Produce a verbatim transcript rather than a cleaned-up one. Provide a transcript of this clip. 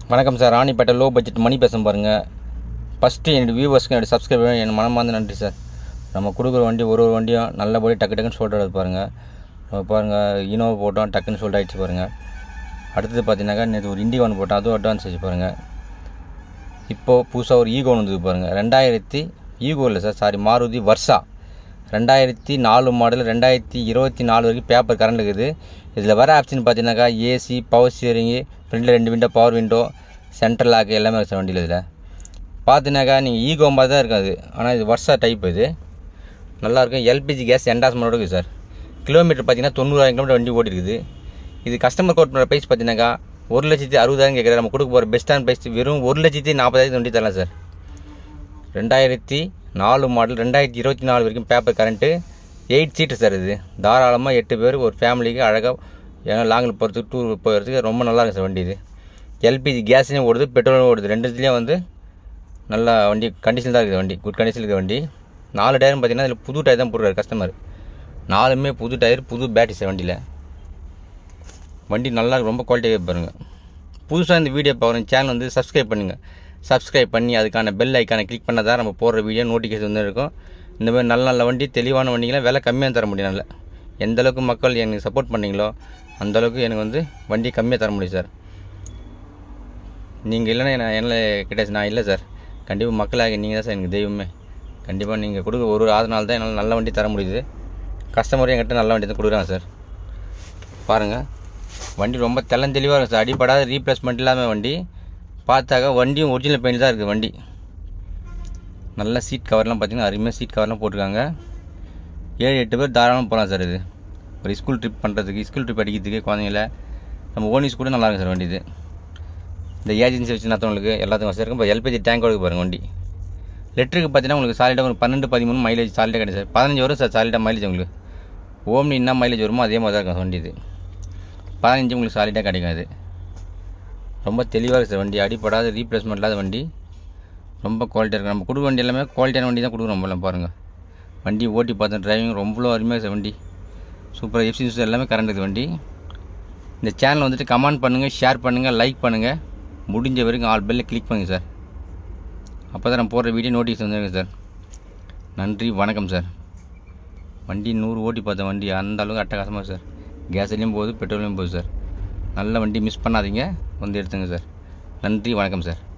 வணக்கம் sir. Ranipet low budget மணி பேச பாருங்கள். ஃபஸ்ட்டு என்னோடய வியூவர்ஸ்க்கு என்னோடய சப்ஸ்கிரைபர் என் மனமார்ந்த நன்றி சார். நம்ம கொடுக்குற வண்டி ஒரு ஒரு வண்டியும் நல்லபடியாக டக்கு டக்குன்னு சோல்ட் ஆகுது பாருங்கள். நம்ம பாருங்கள், இனோவா போட்டோம், டக்குன்னு சோல்ட் ஆகிடுச்சு பாருங்கள். அடுத்தது பார்த்தீங்கன்னாக்கா நேற்று ஒரு இண்டிகா ஒன்று போட்டோம், அதுவும் அட்வான்ஸ் ஆச்சு பாருங்கள். இப்போது புதுசாக ஒரு ஈகோ வந்தது பாருங்கள். ரெண்டாயிரத்தி ஈகோ இல்லை சார், சாரி மாருதி வர்ஷா ரெண்டாயிரத்தி நாலு மாடல் ரெண்டாயிரத்தி இருபத்தி நாலு வரைக்கும் பேப்பர் கரண்ட் இருக்குது. இதில் வர ஆப்ஷன் பார்த்தீங்கன்னாக்கா ஏசி, பவர் ஸ்டியரிங்கு, ஃப்ரண்டில் ரெண்டு window, power window, central lock எல்லாமே இருக்குது சார் வண்டியில். இதில் பார்த்தீங்கன்னாக்கா நீங்கள் ஈகோ மாதிரி தான் இருக்காது, ஆனால் இது வர்ஷா டைப். இது நல்லாயிருக்கும். எல்பிஜி கேஸ் என்டாஸ்மெண்ட்டோட இருக்குது சார். கிலோமீட்டர் பார்த்தீங்கன்னா தொண்ணூறாயிரம் கிலோமீட்டர் வண்டி ஓடி இருக்குது. இது கஸ்டமர் கோட் பண்ணுற ப்ரைஸ் பார்த்தீங்கன்னாக்கா ஒரு லட்சத்தி அறுபதாயிரம் கேட்குறாரு. நம்ம கொடுக்க போகிற பெஸ்ட்டான ப்ரைஸ் வெறும் ஒரு லட்சத்தி நாற்பதாயிரத்து வண்டி தரலாம் சார். ரெண்டாயிரத்தி நாலு மாடல் ரெண்டாயிரத்தி இருபத்தி நாலு வரைக்கும் paper current, eight seat sir. இது தாராளமாக எட்டு பேர் ஒரு ஃபேமிலிக்கு அழகாக ஏன்னா லாங்கில் போகிறதுக்கு டூர் போகிறதுக்கு ரொம்ப நல்லா இருக்குது சார் வண்டி. இது எல்பிஜி கேஸ்லேயும் ஓடுது, பெட்ரோலும் ஓடுது. ரெண்டுத்துலேயும் வந்து நல்லா வண்டி கண்டிஷன் தான் இருக்குது. வண்டி குட் கண்டிஷன் இருக்குது வண்டி. நாலு டயரும் பார்த்தீங்கன்னா இதில் புது டயர் தான் போடுறாரு கஸ்டமர். நாலுமே புது டயர், புது பேட்டரி சார் வண்டியில். வண்டி நல்லா ரொம்ப குவாலிட்டியாக பாருங்கள். புதுசாக இந்த வீடியோ பாருங்கள், சேனல் வந்து சப்ஸ்கிரைப் பண்ணுங்கள். சப்ஸ்கிரைப் பண்ணி அதுக்கான பெல் ஐக்கானை கிளிக் பண்ணால் தான் நம்ம போடுற வீடியோ நோட்டிஃபிகேஷன் வந்து இருக்கும். இந்த மாதிரி நல்ல நல்ல வண்டி, தெளிவான வண்டிகளை விலை கம்மியாக தர முடியும். நல்ல எந்தளவுக்கு மக்கள் எனக்கு சப்போர்ட் பண்ணிங்களோ அந்தளவுக்கு எனக்கு வந்து வண்டி கம்மியாக தர முடியும் சார். நீங்கள் இல்லைன்னா என்ன என்ன கிட்ட நான் இல்லை சார். கண்டிப்பாக மக்களாக நீங்கள் தான் சார் எனக்கு தெய்வமே. கண்டிப்பாக நீங்கள் கொடுக்க ஒரு ஒரு ஆறு நாள் தான் என்னால் நல்ல வண்டி தர முடியுது. கஸ்டமரும் என்கிட்ட நல்ல வண்டி தான் கொடுக்குறாங்க சார். பாருங்கள், வண்டி ரொம்ப தெளிவாக இருக்குது சார். அடிப்படாத ரீப்ளேஸ்மெண்ட் இல்லாமல் வண்டி. பார்த்தாக்கா வண்டியும் ஒரிஜினல் பெயிண்ட் தான் இருக்குது வண்டி. நல்ல சீட் கவர்லாம் பார்த்தீங்கன்னா அருமையாக சீட் கவர்லாம் போட்டிருக்காங்க. ஏழு எட்டு பேர் தாராளமாக போகலாம் சார். இது ஒரு ஸ்கூல் ட்ரிப் பண்ணுறதுக்கு, ஸ்கூல் ட்ரிப் அடிக்கிறதுக்கு குழந்தைங்கள நம்ம ஓனிஸ் கூட நல்லா இருக்கும் சார் வண்டி. இது இந்த ஏஜென்சி வச்சு நடத்தவங்களுக்கு எல்லாத்துக்கும் வசதி இருக்கும். இப்போ எல்பிஜி டேங்க் கொடுக்க பாருங்கள் வண்டி. லிட்டருக்கு பார்த்தீங்கன்னா உங்களுக்கு சாலிடாக ஒரு பன்னெண்டு பதிமூணு மைலேஜ் சாலிடாக கிடையாது சார். பதினஞ்சு வரும் சார் சாலிடாக மைலேஜ் உங்களுக்கு. ஓம்னி என்ன மைலேஜ் வருமோ அதே மாதிரி தான் இருக்கும் வண்டி. இது பதினஞ்சு உங்களுக்கு சாலிடாக கிடைக்காது. ரொம்ப தெளிவாக இருக்குது சார் வண்டி. அடிப்படாத ரீப்ளேஸ்மெண்ட் இல்லாத வண்டி, ரொம்ப குவாலிட்டியாக இருக்குது. நம்ம கொடுக்குற வண்டி எல்லாமே குவாலிட்டியான வண்டி தான் கொடுக்குறோம். நம்மளாம் பாருங்கள், வண்டி ஓட்டி பார்த்தேன், டிரைவிங் ரொம்ப அருமையாக சார் வண்டி. சூப்பராக எஃப்சி யூஸ் எல்லாமே கரண்ட் இருக்குது வண்டி. இந்த சேனல் வந்துட்டு கமெண்ட் பண்ணுங்கள், ஷேர் பண்ணுங்கள், லைக் பண்ணுங்கள். முடிஞ்ச வரைக்கும் ஆல் பெல்ல கிளிக் பண்ணுங்கள் சார். அப்போ தான் நம்ம போடுற வீடியோ நோட்டீஸ் வந்துருங்க சார். நன்றி, வணக்கம் சார். வண்டி நூறு ஓட்டி பார்த்தேன் வண்டி, அந்த அளவுக்கு அட்டகாசமாக சார். கேஸ்லேயும் போகுது, பெட்ரோல்லையும் போகுது சார். நல்ல வண்டி, மிஸ் பண்ணாதீங்க, வந்து எடுத்துங்க சார். நன்றி, வணக்கம் சார்.